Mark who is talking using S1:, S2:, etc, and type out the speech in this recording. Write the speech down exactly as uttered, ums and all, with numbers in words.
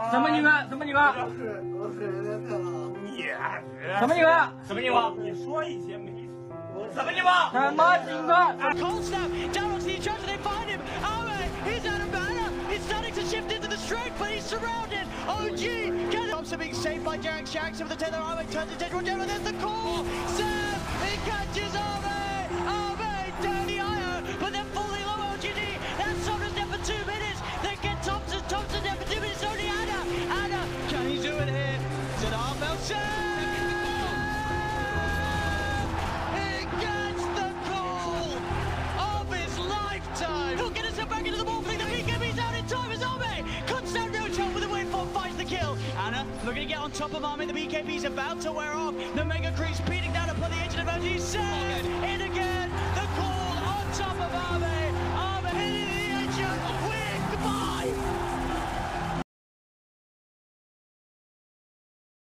S1: 什么女的？什么女的？
S2: 你
S1: 什么女的？
S2: 什么情况？你说一些没。什么情况？
S1: 什么情况
S3: Cold snap, down onto the attraction, they find him. Awe, he's out of mana. He's starting to shift into the strength, but he's surrounded. O G, can Thompson being saved by Jarek. Jarek with the tether. Awe turns into Tedro down, and there's the call. Sam, he catches Awe. Awe down the I O, but they're fully low. O G D, that's Somnus there for two minutes. They get Thompson. Thompson there for two minutes. Only Anna. Anna, can he do it here? To the half out. Sam. He'll get himself back into the ball, flick the B K B's out in time as Arme cuts down no chance with the win for finds the kill. Anna looking to get on top of Arme, the B K B's about to wear off. The Mega Creep speeding down upon the edge of the boat. He's